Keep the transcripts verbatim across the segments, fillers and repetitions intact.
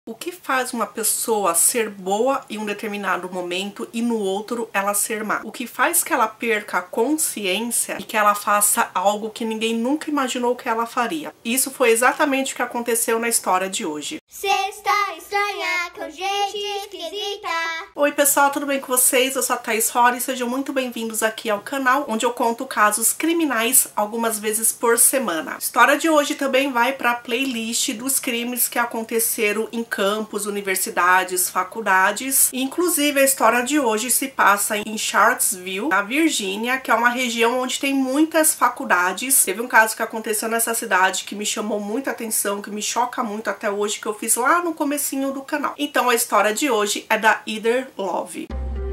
O que faz uma pessoa ser boa em um determinado momento e no outro ela ser má? O que faz que ela perca a consciência e que ela faça algo que ninguém nunca imaginou que ela faria? Isso foi exatamente o que aconteceu na história de hoje. Sexta estranha com gente esquisita. Oi pessoal, tudo bem com vocês? Eu sou a Thaís Rory e sejam muito bem-vindos aqui ao canal, onde eu conto casos criminais algumas vezes por semana. A história de hoje também vai para a playlist dos crimes que aconteceram em campos, universidades, faculdades. Inclusive a história de hoje se passa em Charlottesville, na Virgínia, que é uma região onde tem muitas faculdades. Teve um caso que aconteceu nessa cidade que me chamou muita atenção, que me choca muito até hoje, que eu fiz lá no comecinho do canal. Então a história de hoje é da Heather Love.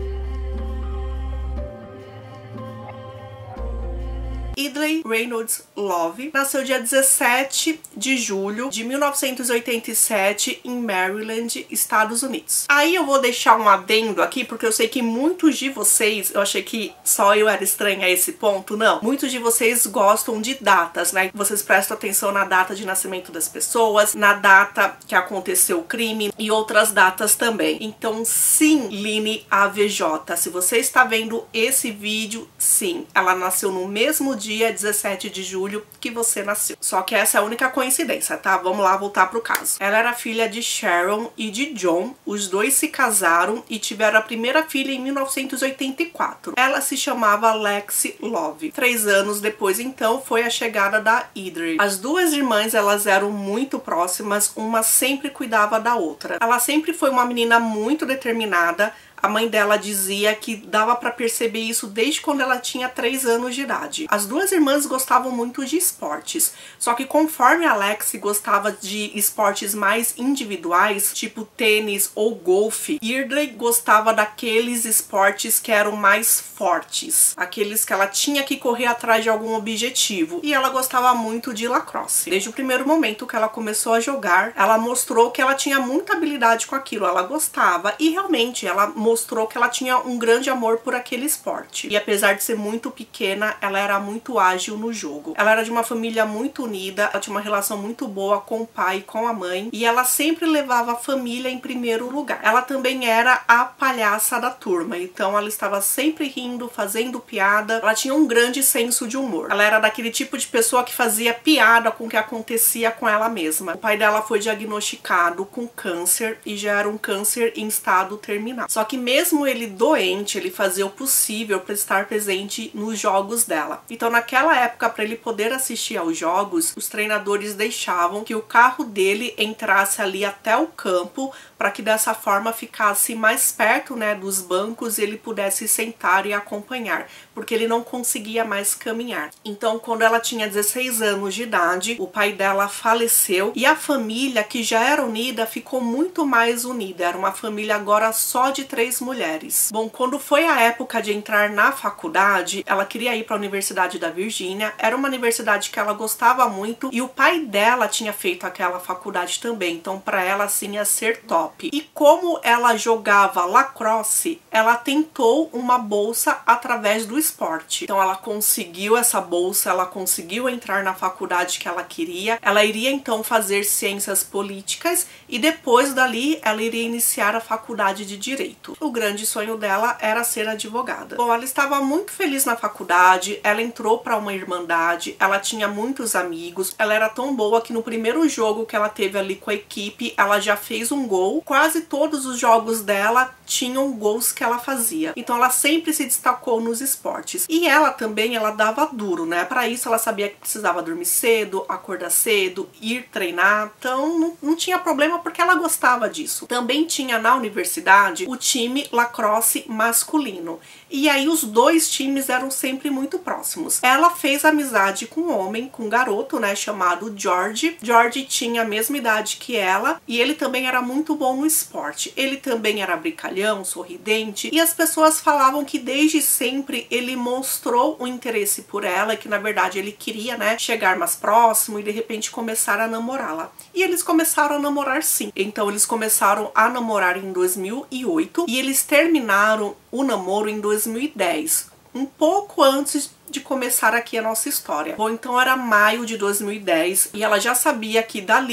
Heather Reynolds Love nasceu dia dezessete de julho de mil novecentos e oitenta e sete em Maryland, Estados Unidos. Aí eu vou deixar um adendo aqui, porque eu sei que muitos de vocês, eu achei que só eu era estranha a esse ponto, não. Muitos de vocês gostam de datas, né? Vocês prestam atenção na data de nascimento das pessoas, na data que aconteceu o crime e outras datas também. Então sim, Line A V J, se você está vendo esse vídeo, sim, ela nasceu no mesmo dia dia dezessete de julho que você nasceu. Só que essa é a única coincidência, tá? Vamos lá voltar pro caso. Ela era filha de Sharon e de John. Os dois se casaram e tiveram a primeira filha em mil novecentos e oitenta e quatro. Ela se chamava Lexi Love. Três anos depois, então, foi a chegada da Heather. As duas irmãs, elas eram muito próximas, uma sempre cuidava da outra. Ela sempre foi uma menina muito determinada. A mãe dela dizia que dava pra perceber isso desde quando ela tinha três anos de idade. As duas irmãs gostavam muito de esportes, só que conforme a Lexi gostava de esportes mais individuais, tipo tênis ou golfe, Heather gostava daqueles esportes que eram mais fortes, aqueles que ela tinha que correr atrás de algum objetivo. E ela gostava muito de lacrosse. Desde o primeiro momento que ela começou a jogar, ela mostrou que ela tinha muita habilidade com aquilo, ela gostava e realmente ela mostrou que ela tinha um grande amor por aquele esporte. E apesar de ser muito pequena, ela era muito ágil no jogo. Ela era de uma família muito unida, ela tinha uma relação muito boa com o pai e com a mãe, e ela sempre levava a família em primeiro lugar. Ela também era a palhaça da turma, então ela estava sempre rindo, fazendo piada. Ela tinha um grande senso de humor. Ela era daquele tipo de pessoa que fazia piada com o que acontecia com ela mesma. O pai dela foi diagnosticado com câncer e já era um câncer em estado terminal. Só que mesmo ele doente, ele fazia o possível para estar presente nos jogos dela. Então naquela época, para ele poder assistir aos jogos, os treinadores deixavam que o carro dele entrasse ali até o campo, para que dessa forma ficasse mais perto, né, dos bancos e ele pudesse sentar e acompanhar, porque ele não conseguia mais caminhar. Então quando ela tinha dezesseis anos de idade, o pai dela faleceu e a família, que já era unida, ficou muito mais unida. Era uma família agora só de três mulheres. Bom, quando foi a época de entrar na faculdade, ela queria ir para a Universidade da Virgínia. Era uma universidade que ela gostava muito e o pai dela tinha feito aquela faculdade também, então para ela assim ia ser top. E como ela jogava lacrosse, ela tentou uma bolsa através do esporte. Então ela conseguiu essa bolsa, ela conseguiu entrar na faculdade que ela queria. Ela iria então fazer ciências políticas e depois dali ela iria iniciar a faculdade de direito. O grande sonho dela era ser advogada. Bom, ela estava muito feliz na faculdade, ela entrou para uma irmandade, ela tinha muitos amigos, ela era tão boa que no primeiro jogo que ela teve ali com a equipe, ela já fez um gol. Quase todos os jogos dela tinham gols que ela fazia. Então ela sempre se destacou nos esportes. E ela também, ela dava duro, né? Para isso ela sabia que precisava dormir cedo, acordar cedo, ir treinar. Então não, não tinha problema porque ela gostava disso. Também tinha na universidade o time lacrosse masculino. E aí os dois times eram sempre muito próximos. Ela fez amizade com um homem, com um garoto, né, chamado George. George tinha a mesma idade que ela e ele também era muito bom no esporte. Ele também era brincalhão, sorridente, e as pessoas falavam que desde sempre ele mostrou um interesse por ela, que na verdade ele queria, né, chegar mais próximo e de repente começar a namorá-la. E eles começaram a namorar sim. Então eles começaram a namorar em dois mil e oito e eles terminaram o namoro em dois mil e dez, um pouco antes de começar aqui a nossa história. Bom, então era maio de dois mil e dez e ela já sabia que dali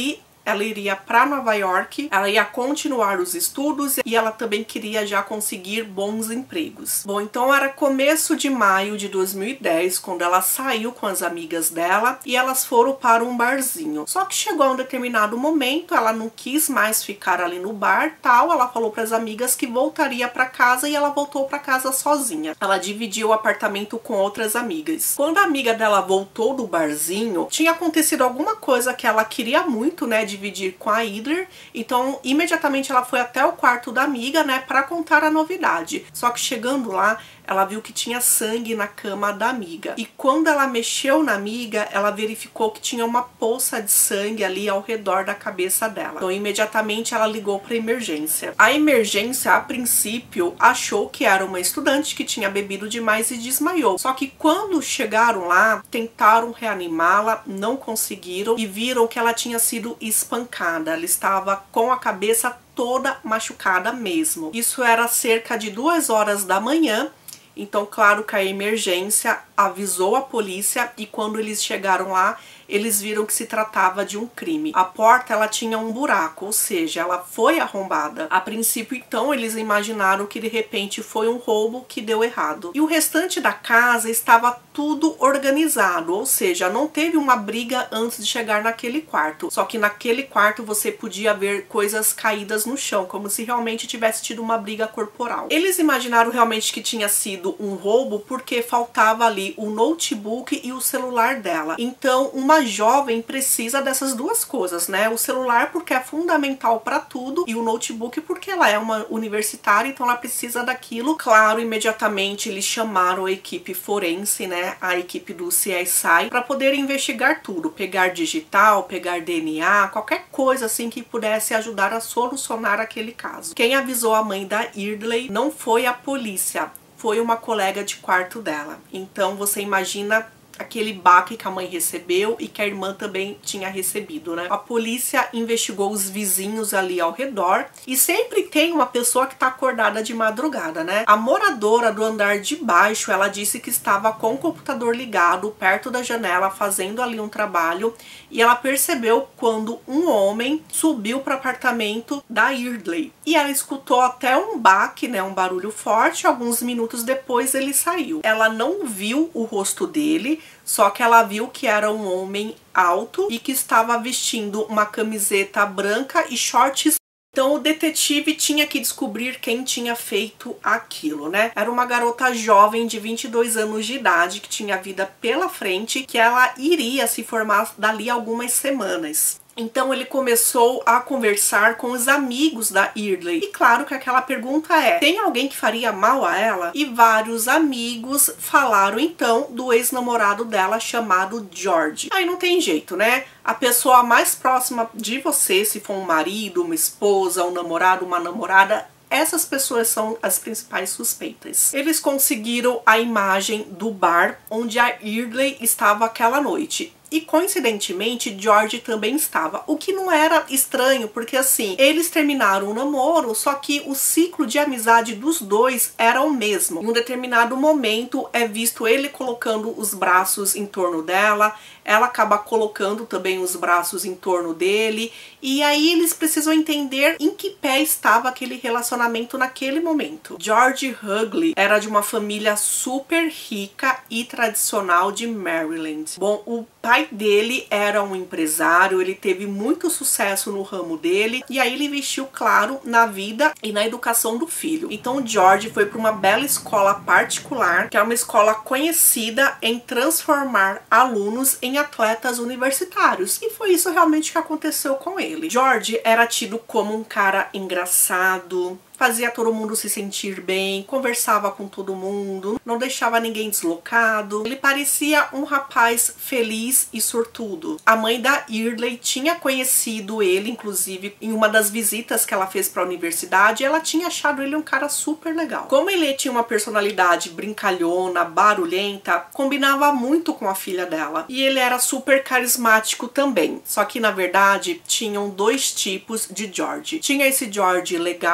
ela iria para Nova York, ela ia continuar os estudos e ela também queria já conseguir bons empregos. Bom, então era começo de maio de dois mil e dez, quando ela saiu com as amigas dela e elas foram para um barzinho. Só que chegou a um determinado momento, ela não quis mais ficar ali no bar, tal, ela falou para as amigas que voltaria para casa e ela voltou para casa sozinha. Ela dividiu o apartamento com outras amigas. Quando a amiga dela voltou do barzinho, tinha acontecido alguma coisa que ela queria muito, né, dividir com a Idler, então imediatamente ela foi até o quarto da amiga, né, para contar a novidade. Só que chegando lá, ela viu que tinha sangue na cama da amiga. E quando ela mexeu na amiga, ela verificou que tinha uma poça de sangue ali ao redor da cabeça dela. Então, imediatamente, ela ligou para a emergência. A emergência, a princípio, achou que era uma estudante que tinha bebido demais e desmaiou. Só que quando chegaram lá, tentaram reanimá-la, não conseguiram e viram que ela tinha sido espancada. Ela estava com a cabeça toda machucada mesmo. Isso era cerca de duas horas da manhã. Então, claro que a emergência avisou a polícia e quando eles chegaram lá, eles viram que se tratava de um crime. A porta, ela tinha um buraco, ou seja, ela foi arrombada. A princípio, então, eles imaginaram que de repente foi um roubo que deu errado. E o restante da casa estava tudo organizado, ou seja, não teve uma briga antes de chegar naquele quarto. Só que naquele quarto você podia ver coisas caídas no chão, como se realmente tivesse tido uma briga corporal. Eles imaginaram realmente que tinha sido um roubo porque faltava ali o notebook e o celular dela. Então, uma jovem precisa dessas duas coisas, né? O celular porque é fundamental para tudo e o notebook porque ela é uma universitária, então ela precisa daquilo. Claro, imediatamente eles chamaram a equipe forense, né? A equipe do C S I para poder investigar tudo, pegar digital, pegar D N A, qualquer coisa assim que pudesse ajudar a solucionar aquele caso. Quem avisou a mãe da Eardley não foi a polícia, foi uma colega de quarto dela. Então você imagina aquele baque que a mãe recebeu e que a irmã também tinha recebido, né? A polícia investigou os vizinhos ali ao redor e sempre tem uma pessoa que tá acordada de madrugada, né? A moradora do andar de baixo, ela disse que estava com o computador ligado perto da janela fazendo ali um trabalho e ela percebeu quando um homem subiu para o apartamento da Eardley e ela escutou até um baque, né? Um barulho forte. Alguns minutos depois ele saiu. Ela não viu o rosto dele, só que ela viu que era um homem alto e que estava vestindo uma camiseta branca e shorts. Então o detetive tinha que descobrir quem tinha feito aquilo, né? Era uma garota jovem de vinte e dois anos de idade que tinha vida pela frente, que ela iria se formar dali a algumas semanas. Então ele começou a conversar com os amigos da Eardley. E claro que aquela pergunta é: tem alguém que faria mal a ela? E vários amigos falaram então do ex-namorado dela chamado George. Aí não tem jeito, né? A pessoa mais próxima de você, se for um marido, uma esposa, um namorado, uma namorada, essas pessoas são as principais suspeitas. Eles conseguiram a imagem do bar onde a Eardley estava aquela noite. E coincidentemente, George também estava. O que não era estranho, porque assim, eles terminaram o namoro, só que o ciclo de amizade dos dois era o mesmo. Em um determinado momento, é visto ele colocando os braços em torno dela, ela acaba colocando também os braços em torno dele, e aí eles precisam entender em que pé estava aquele relacionamento naquele momento. George Hugley era de uma família super rica e tradicional de Maryland. Bom, o pai dele era um empresário, ele teve muito sucesso no ramo dele, e aí ele investiu, claro, na vida e na educação do filho. Então o George foi para uma bela escola particular, que é uma escola conhecida em transformar alunos em atletas universitários. E foi isso realmente que aconteceu com ele. George era tido como um cara engraçado, fazia todo mundo se sentir bem, conversava com todo mundo, não deixava ninguém deslocado. Ele parecia um rapaz feliz e sortudo. A mãe da Eardley tinha conhecido ele, inclusive, em uma das visitas que ela fez para a universidade, ela tinha achado ele um cara super legal. Como ele tinha uma personalidade brincalhona, barulhenta, combinava muito com a filha dela. E ele era super carismático também. Só que, na verdade, tinham dois tipos de George. Tinha esse George legal e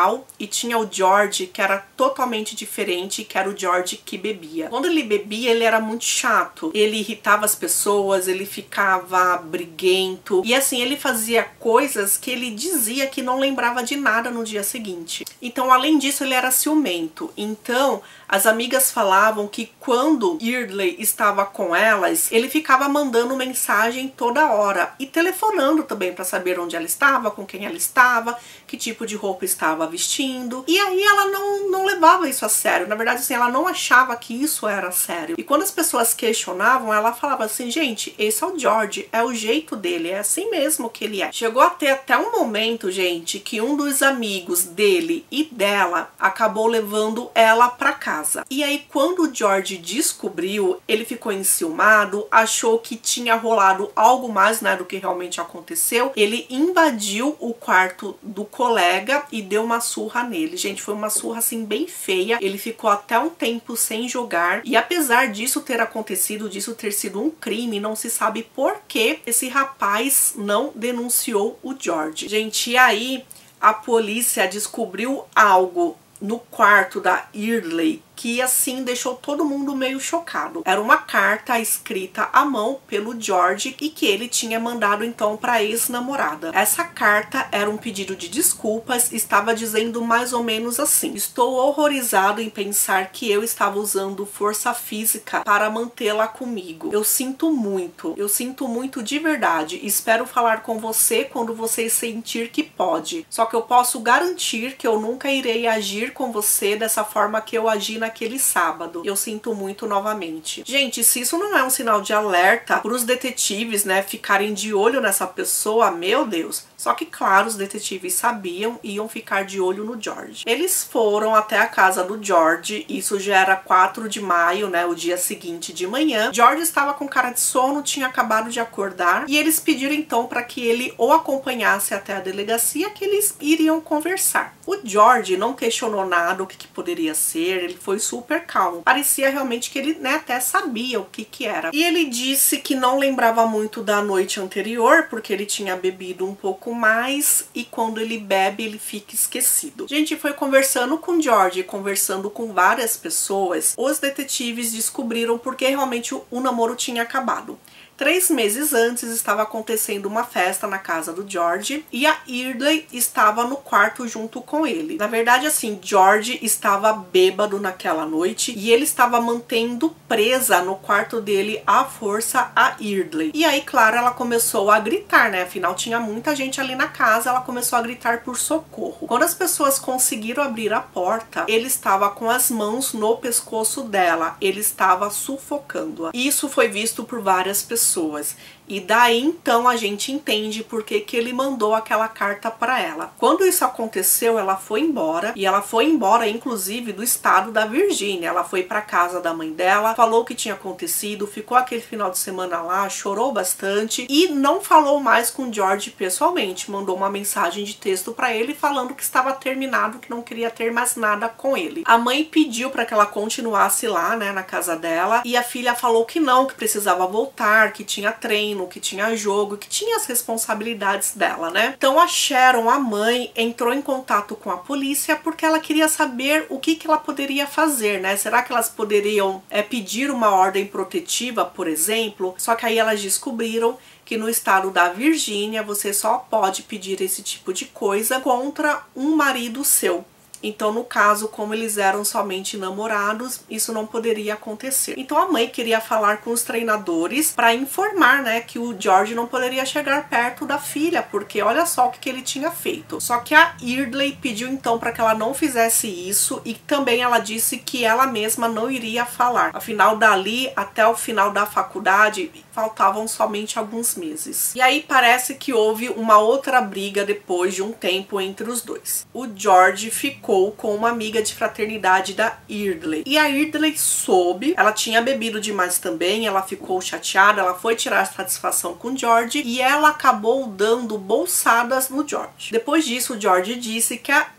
tinha o George, que era totalmente diferente, que era o George que bebia. Quando ele bebia, ele era muito chato. Ele irritava as pessoas, ele ficava briguento. E assim, ele fazia coisas que ele dizia que não lembrava de nada no dia seguinte. Então, além disso, ele era ciumento. Então, as amigas falavam que quando Yeardley estava com elas, ele ficava mandando mensagem toda hora e telefonando também para saber onde ela estava, com quem ela estava, que tipo de roupa estava vestindo. E aí ela não, não levava isso a sério. Na verdade, assim, ela não achava que isso era sério. E quando as pessoas questionavam, ela falava assim, gente, esse é o George, é o jeito dele, é assim mesmo que ele é. Chegou a ter até um momento, gente, que um dos amigos dele e dela acabou levando ela para casa. E aí, quando o George descobriu, ele ficou enciumado, achou que tinha rolado algo mais, né, do que realmente aconteceu. Ele invadiu o quarto do colega e deu uma surra nele. Gente, foi uma surra assim bem feia. Ele ficou até um tempo sem jogar. E apesar disso ter acontecido, disso ter sido um crime, não se sabe por que esse rapaz não denunciou o George. Gente, e aí a polícia descobriu algo no quarto da Yeardley que assim deixou todo mundo meio chocado. Era uma carta escrita à mão pelo George e que ele tinha mandado então para a ex-namorada. Essa carta era um pedido de desculpas, estava dizendo mais ou menos assim: estou horrorizado em pensar que eu estava usando força física para mantê-la comigo. Eu sinto muito, eu sinto muito de verdade. Espero falar com você quando você sentir que pode. Só que eu posso garantir que eu nunca irei agir com você dessa forma que eu agi na naquele sábado. Eu sinto muito novamente. Gente, se isso não é um sinal de alerta para os detetives, né, ficarem de olho nessa pessoa, meu Deus. Só que, claro, os detetives sabiam e iam ficar de olho no George. Eles foram até a casa do George, isso já era quatro de maio, né, o dia seguinte de manhã. George estava com cara de sono, tinha acabado de acordar, e eles pediram então para que ele o acompanhasse até a delegacia, que eles iriam conversar. O George não questionou nada, o que, que poderia ser, ele foi super calmo. Parecia realmente que ele, né, até sabia o que que era. E ele disse que não lembrava muito da noite anterior, porque ele tinha bebido um pouco mais e quando ele bebe ele fica esquecido. A gente foi conversando com o George, conversando com várias pessoas, os detetives descobriram porque realmente o, o namoro tinha acabado. Três meses antes estava acontecendo uma festa na casa do George e a Yeardley estava no quarto junto com ele. Na verdade, assim, George estava bêbado naquela noite e ele estava mantendo presa no quarto dele à força a Yeardley. E aí, claro, ela começou a gritar, né? Afinal, tinha muita gente ali na casa, ela começou a gritar por socorro. Quando as pessoas conseguiram abrir a porta, ele estava com as mãos no pescoço dela, ele estava sufocando-a. Isso foi visto por várias pessoas. Pessoas. E daí então a gente entende por que que ele mandou aquela carta para ela. Quando isso aconteceu, ela foi embora e ela foi embora inclusive do estado da Virgínia. Ela foi para casa da mãe dela, falou o que tinha acontecido, ficou aquele final de semana lá, chorou bastante e não falou mais com o George pessoalmente. Mandou uma mensagem de texto para ele falando que estava terminado, que não queria ter mais nada com ele. A mãe pediu para que ela continuasse lá, né, na casa dela, e a filha falou que não, que precisava voltar, que tinha treino, que tinha jogo, que tinha as responsabilidades dela, né? Então a Sharon, a mãe, entrou em contato com a polícia porque ela queria saber o que que ela poderia fazer, né? Será que elas poderiam é, pedir uma ordem protetiva, por exemplo? Só que aí elas descobriram que no estado da Virgínia você só pode pedir esse tipo de coisa contra um marido seu. Então, no caso, como eles eram somente namorados, isso não poderia acontecer. Então, a mãe queria falar com os treinadores para informar, né, que o George não poderia chegar perto da filha, porque olha só o que, que ele tinha feito. Só que a Yeardley pediu então para que ela não fizesse isso e também ela disse que ela mesma não iria falar. Afinal, dali até o final da faculdade, faltavam somente alguns meses. E aí parece que houve uma outra briga depois de um tempo entre os dois. O George ficou com uma amiga de fraternidade da Yeardley. E a Yeardley soube, ela tinha bebido demais também, ela ficou chateada, ela foi tirar satisfação com o George e ela acabou dando bolsadas no George. Depois disso, o George disse que a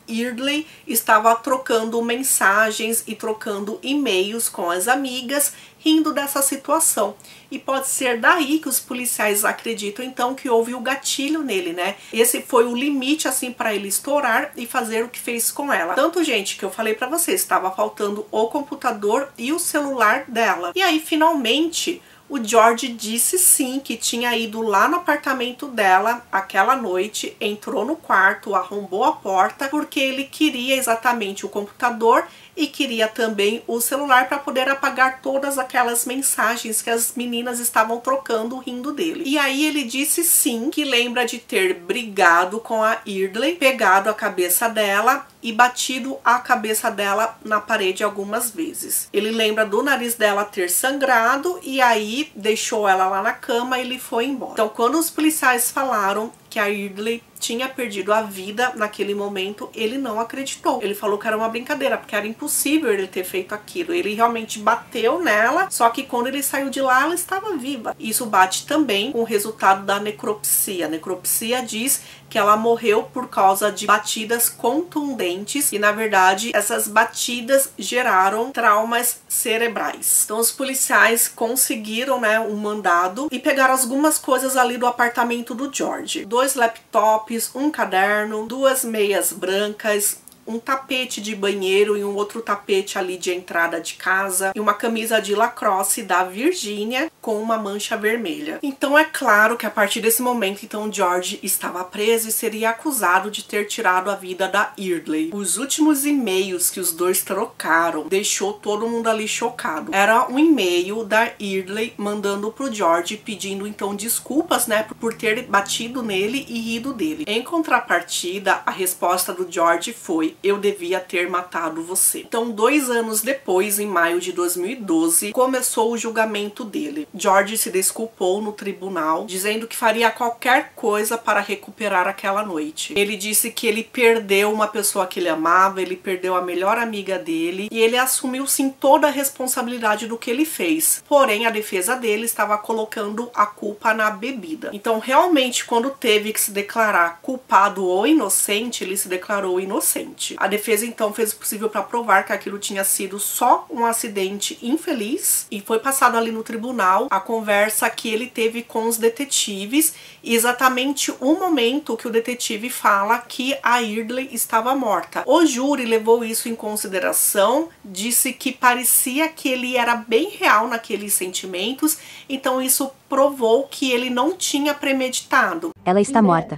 Eardley estava trocando mensagens e trocando e-mails com as amigas, rindo dessa situação. E pode ser daí que os policiais acreditam então que houve o gatilho nele, né? Esse foi o limite assim para ele estourar e fazer o que fez com ela. Tanto, gente, que eu falei para vocês, estava faltando o computador e o celular dela. E aí, finalmente, o George disse sim que tinha ido lá no apartamento dela aquela noite, entrou no quarto, arrombou a porta, porque ele queria exatamente o computador e queria também o celular para poder apagar todas aquelas mensagens que as meninas estavam trocando rindo dele. E aí ele disse sim que lembra de ter brigado com a Eardley, pegado a cabeça dela e batido a cabeça dela na parede algumas vezes. Ele lembra do nariz dela ter sangrado e aí deixou ela lá na cama e ele foi embora. Então, quando os policiais falaram que a Eardley tinha perdido a vida naquele momento, ele não acreditou. Ele falou que era uma brincadeira, porque era impossível ele ter feito aquilo. Ele realmente bateu nela, só que quando ele saiu de lá, ela estava viva. Isso bate também com o resultado da necropsia. A necropsia diz que ela morreu por causa de batidas contundentes e, na verdade, essas batidas geraram traumas cerebrais. Então, os policiais conseguiram, né, um mandado e pegaram algumas coisas ali do apartamento do George. Dois laptops, um caderno, duas meias brancas, um tapete de banheiro e um outro tapete ali de entrada de casa e uma camisa de lacrosse da Virgínia com uma mancha vermelha. Então é claro que a partir desse momento, então, George estava preso e seria acusado de ter tirado a vida da Eardley. Os últimos e-mails que os dois trocaram deixou todo mundo ali chocado. Era um e-mail da Eardley mandando pro George pedindo então desculpas, né, por ter batido nele e rido dele. Em contrapartida, a resposta do George foi: eu devia ter matado você. Então, dois anos depois, em maio de dois mil e doze, começou o julgamento dele. George se desculpou no tribunal, dizendo que faria qualquer coisa para recuperar aquela noite. Ele disse que ele perdeu uma pessoa que ele amava, ele perdeu a melhor amiga dele, e ele assumiu sim toda a responsabilidade do que ele fez. Porém, a defesa dele estava colocando a culpa na bebida. Então, realmente, quando teve que se declarar culpado ou inocente, ele se declarou inocente. A defesa então fez o possível para provar que aquilo tinha sido só um acidente infeliz e foi passado ali no tribunal a conversa que ele teve com os detetives e exatamente o momento que o detetive fala que a Eardley estava morta. O júri levou isso em consideração, disse que parecia que ele era bem real naqueles sentimentos, então isso provou que ele não tinha premeditado. Ela está morta.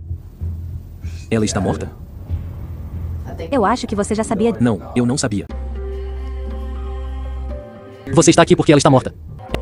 Ela está morta? Eu acho que você já sabia. Não, eu não sabia. Você está aqui porque ela está morta.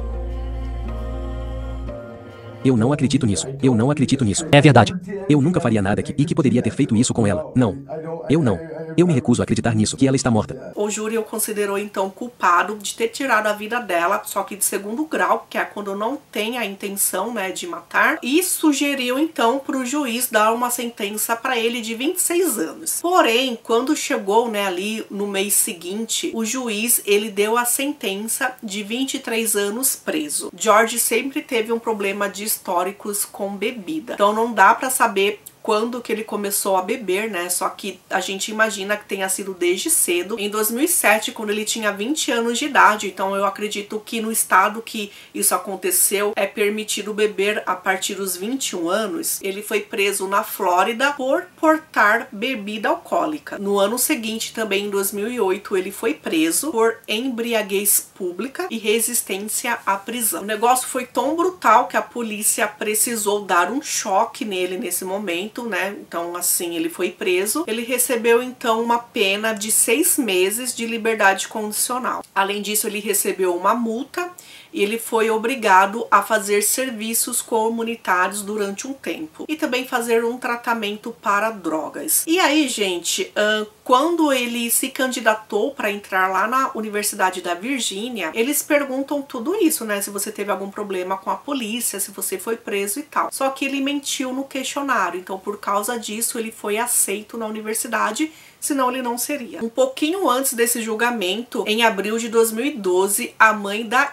Eu não acredito nisso. Eu não acredito nisso. É verdade. Eu nunca faria nada que, e que poderia ter feito isso com ela. Não. Eu não. Eu me recuso a acreditar nisso, que ela está morta. O júri o considerou então culpado de ter tirado a vida dela, só que de segundo grau, que é quando não tem a intenção, né, de matar, e sugeriu então para o juiz dar uma sentença para ele de vinte e seis anos. Porém, quando chegou, né, ali no mês seguinte, o juiz ele deu a sentença de vinte e três anos preso. George sempre teve um problema de históricos com bebida, então não dá para saber quando que ele começou a beber, né? Só que a gente imagina que tenha sido desde cedo. Em dois mil e sete, quando ele tinha vinte anos de idade, então eu acredito que no estado que isso aconteceu é permitido beber a partir dos vinte e um anos. Ele foi preso na Flórida por portar bebida alcoólica. No ano seguinte, também em dois mil e oito, ele foi preso por embriaguez pública e resistência à prisão. O negócio foi tão brutal que a polícia precisou dar um choque nele nesse momento, né? Então, assim, ele foi preso. Ele recebeu, então, uma pena de seis meses de liberdade condicional. Além disso, ele recebeu uma multa e ele foi obrigado a fazer serviços comunitários durante um tempo e também fazer um tratamento para drogas. E aí, gente, quando ele se candidatou para entrar lá na Universidade da Virgínia, eles perguntam tudo isso, né? Se você teve algum problema com a polícia, se você foi preso e tal. Só que ele mentiu no questionário, então por causa disso ele foi aceito na universidade, senão ele não seria. Um pouquinho antes desse julgamento, em abril de dois mil e doze, a mãe da Eardley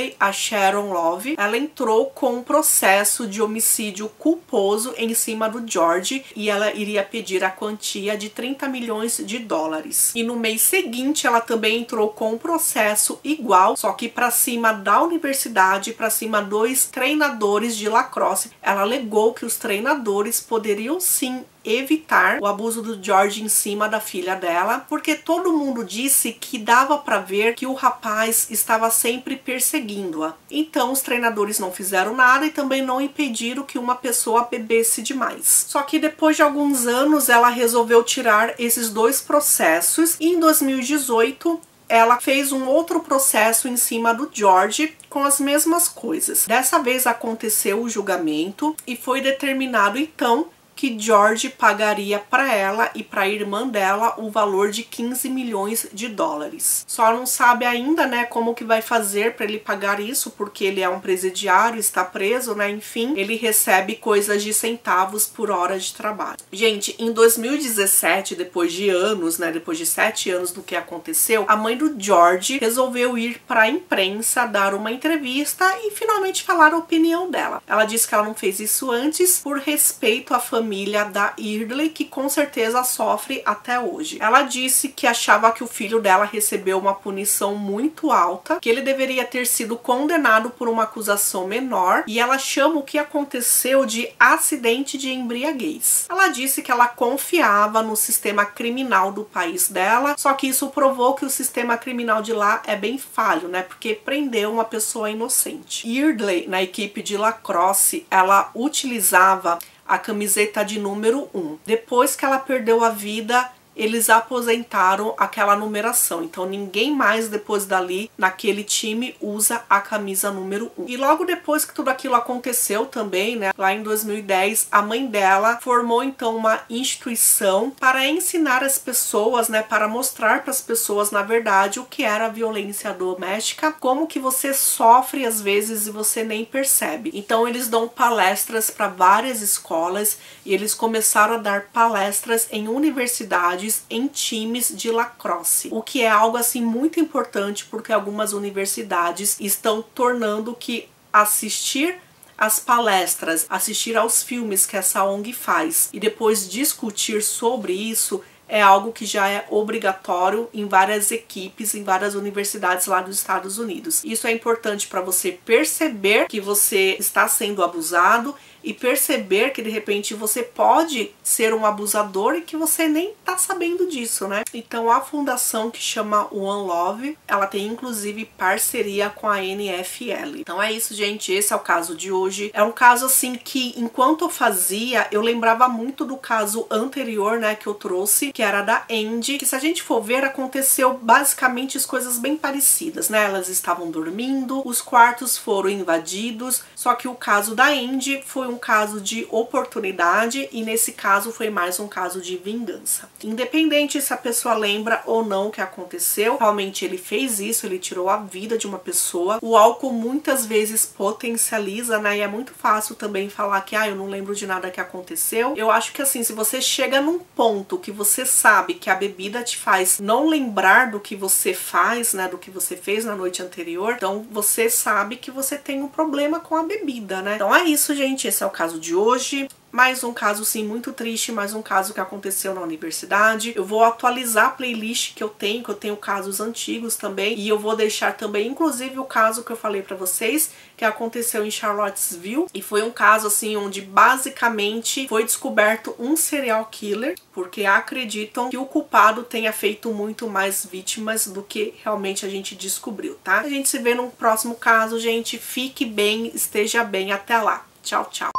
Idley, a Sharon Love, ela entrou com um processo de homicídio culposo em cima do George e ela iria pedir a quantia de trinta milhões de dólares. E no mês seguinte ela também entrou com um processo igual, só que para cima da universidade, para cima dos treinadores de lacrosse. Ela alegou que os treinadores poderiam sim evitar o abuso do George em cima da filha dela, porque todo mundo disse que dava para ver que o rapaz estava sempre perseguindo-a. Então os treinadores não fizeram nada e também não impediram que uma pessoa bebesse demais. Só que depois de alguns anos ela resolveu tirar esses dois processos e em dois mil e dezoito ela fez um outro processo em cima do George com as mesmas coisas. Dessa vez aconteceu o julgamento e foi determinado então que George pagaria para ela e para a irmã dela o valor de quinze milhões de dólares. Só não sabe ainda, né, como que vai fazer para ele pagar isso, porque ele é um presidiário, está preso, né, enfim, ele recebe coisas de centavos por hora de trabalho. Gente, em dois mil e dezessete, depois de anos, né, depois de sete anos do que aconteceu, a mãe do George resolveu ir para a imprensa dar uma entrevista e finalmente falar a opinião dela. Ela disse que ela não fez isso antes por respeito à família família da Idley, que com certeza sofre até hoje. Ela disse que achava que o filho dela recebeu uma punição muito alta, que ele deveria ter sido condenado por uma acusação menor, e ela chama o que aconteceu de acidente de embriaguez. Ela disse que ela confiava no sistema criminal do país dela, só que isso provou que o sistema criminal de lá é bem falho, né? Porque prendeu uma pessoa inocente. Idley, na equipe de lacrosse, ela utilizava a camiseta de número um. Depois que ela perdeu a vida, eles aposentaram aquela numeração. Então ninguém mais depois dali, naquele time, usa a camisa número um. E logo depois que tudo aquilo aconteceu também, né, lá em dois mil e dez, a mãe dela formou então uma instituição para ensinar as pessoas, né, para mostrar para as pessoas, na verdade, o que era a violência doméstica, como que você sofre às vezes e você nem percebe. Então eles dão palestras para várias escolas e eles começaram a dar palestras em universidades, em times de lacrosse, o que é algo assim muito importante, porque algumas universidades estão tornando que assistir as palestras, assistir aos filmes que essa O N G faz e depois discutir sobre isso é algo que já é obrigatório em várias equipes, em várias universidades lá dos Estados Unidos. Isso é importante para você perceber que você está sendo abusado e perceber que de repente você pode ser um abusador e que você nem tá sabendo disso, né? Então a fundação que chama One Love, ela tem inclusive parceria com a N F L. Então é isso, gente, esse é o caso de hoje. É um caso assim que enquanto eu fazia, eu lembrava muito do caso anterior, né, que eu trouxe, que era da Andy, que se a gente for ver, aconteceu basicamente as coisas bem parecidas, né? Elas estavam dormindo, os quartos foram invadidos, só que o caso da Andy foi um caso de oportunidade e nesse caso foi mais um caso de vingança. Independente se a pessoa lembra ou não o que aconteceu, realmente ele fez isso, ele tirou a vida de uma pessoa. O álcool muitas vezes potencializa, né? E é muito fácil também falar que ah, eu não lembro de nada que aconteceu. Eu acho que assim, se você chega num ponto que você sabe que a bebida te faz não lembrar do que você faz, né? Do que você fez na noite anterior, então você sabe que você tem um problema com a bebida, né? Então é isso, gente. Esse é o caso de hoje. Mais um caso sim muito triste, mais um caso que aconteceu na universidade. Eu vou atualizar a playlist que eu tenho, que eu tenho casos antigos também, e eu vou deixar também inclusive o caso que eu falei pra vocês, que aconteceu em Charlottesville, e foi um caso assim onde basicamente foi descoberto um serial killer, porque acreditam que o culpado tenha feito muito mais vítimas do que realmente a gente descobriu, tá? A gente se vê num próximo caso, gente. Fique bem, esteja bem, até lá. Tchau, tchau.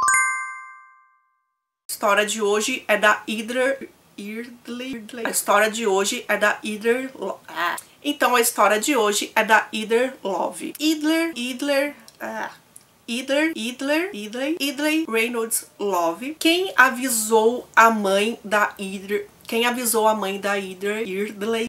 A história de hoje é da Idler Idley. A história de hoje é da Idler. Ah. Então a história de hoje é da Idler Love. Idler, Idler, ah. Idler, Idler, Idley, Idley Reynolds Love. Quem avisou a mãe da Idler? Quem avisou a mãe da Idler Idley